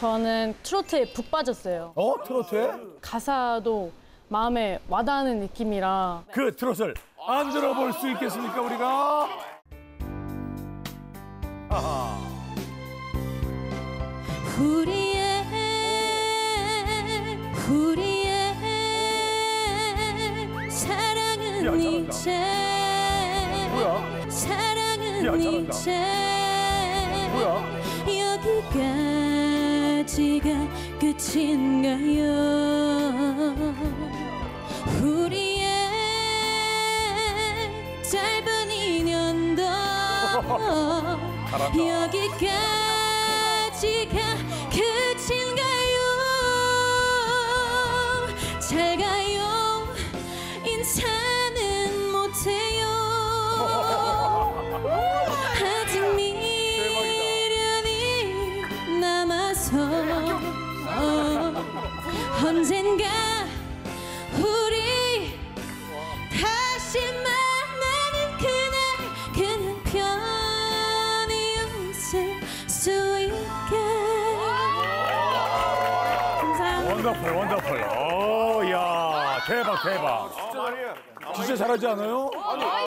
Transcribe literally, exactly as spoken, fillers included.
저는 트로트에 푹 빠졌어요. 어? 트로트에? 가사도 마음에 와닿는 느낌이라. 그 트로트를 안 들어볼 수 있겠습니까, 우리가? 아하. 우리의 우리의 사랑은 야, 이제 뭐야? 사랑은 야, 이제 뭐야? 여기까지가 끝인가요? 우리의 짧은 인연도 여기까지가 끝인가요? 잘 가요 인사는 못해요. 아직 미련이 남아서 언젠가 우리 다시 만나는 그날 그냥 편히 웃을 수 있게. 감사합니다. 원더풀, 원더풀. 오, 야, 대박, 대박. 진짜 잘하지 않아요?